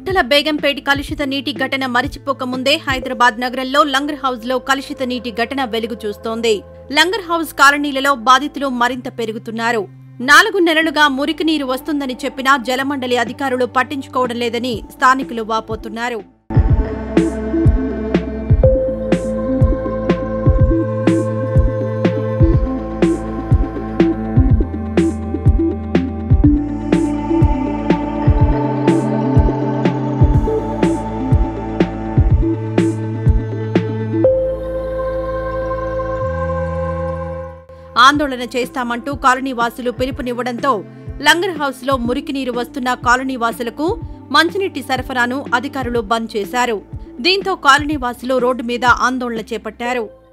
గుట్టల బేగంపేట కలుషిత నీటి ఘటన మరిచిపోకముందే హైదరాబాద్ నగరంలో లంగర్ హౌస్ లో కలుషిత నీటి ఘటన వెలుగు చూస్తోంది. లంగర్ హౌస్ కాలనీలలో బాధితులు మరింత పెరుగుతున్నారు. 4 నెలలుగా మురికి నీరు వస్తుందని చెప్పినా జలమండలి అధికారులు పట్టించుకోవడం లేదని స్థానికులు వాపోతున్నారు. ఆందోళన చేస్తామంటూ కాలనీవాసులు పిలుపునివ్వడంతో లంగర్ హౌస్ లో మురికి నీరు వస్తున్న కాలనీవాసులకు మంచినీటి సరఫరాను అధికారులు బంద్ చేశారు. దీంతో కాలనీవాసులు రోడ్డు మీద ఆందోళన చేపట్టారు.